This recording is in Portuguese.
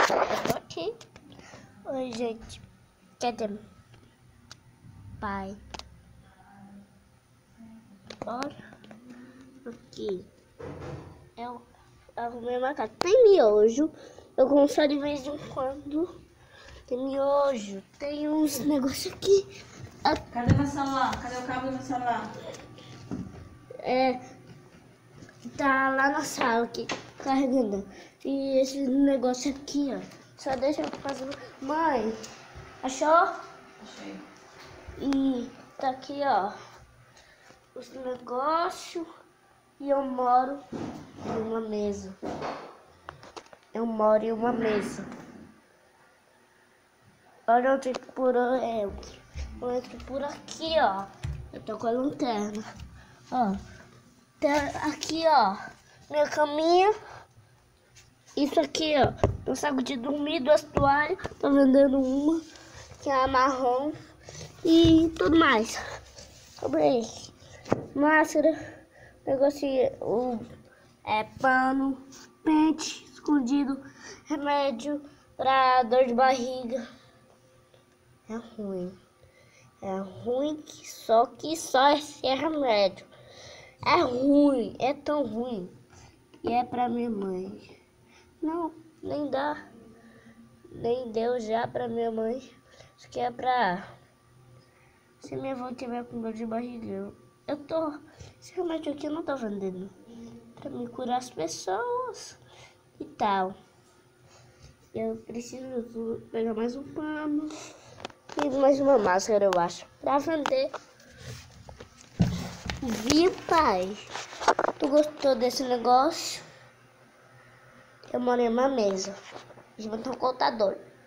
Eu tô aqui. Oi, gente. Cadê? Pai. Olha. Aqui. Eu arrumei uma casa. Tem miojo. Eu como de vez em quando. Tem miojo. Tem uns negócios aqui. Cadê meu celular? Cadê o cabo do meu celular? Tá lá na sala aqui, carregando. E esse negócio aqui, ó. Só deixa eu fazer. Mãe, achou? Achei. E tá aqui, ó. Os negócios. E eu moro em uma mesa. Eu moro em uma mesa. Olha onde por eu entro. Eu entro por aqui, ó. Eu tô com a lanterna. Ó. Tá aqui, ó. Minha caminha. Isso aqui, ó. Um saco de dormir, 2 toalhas. Tô vendendo uma. Que é a marrom. E tudo mais. Sobre isso. Máscara. Negocinho. Pano. Pente escondido. Remédio pra dor de barriga. É ruim. É ruim que só esse é remédio. É ruim, é tão ruim. E é pra minha mãe. Não, nem dá. Nem deu já pra minha mãe. Isso aqui é pra... Se minha avó tiver com dor de barriga, eu tô... Esse remédio aqui eu não tô vendendo. Pra me curar as pessoas e tal. Eu preciso pegar mais um pano. E mais uma máscara, eu acho. Pra vender. Viu, pai? Tu gostou desse negócio? Eu moro em uma mesa. A gente vai ter um contador.